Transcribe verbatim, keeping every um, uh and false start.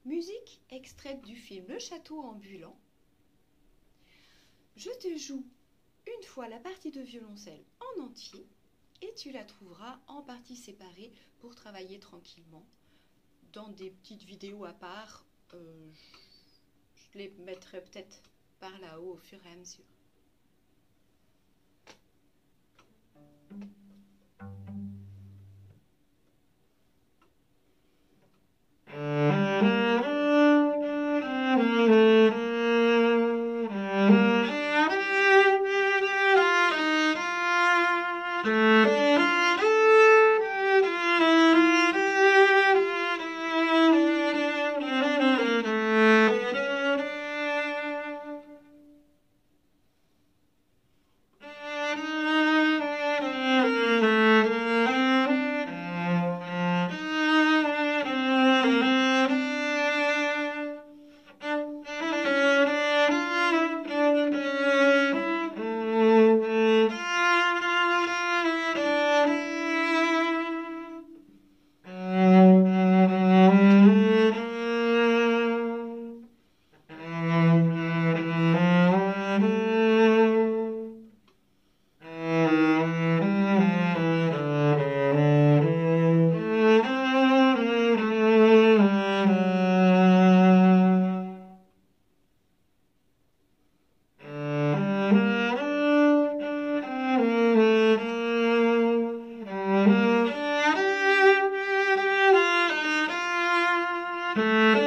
Musique extraite du film Le Château ambulant. Je te joue une fois la partie de violoncelle en entier et tu la trouveras en parties séparées pour travailler tranquillement. Dans des petites vidéos à part, euh, je les mettrai peut-être par là-haut au fur et à mesure. Thank you.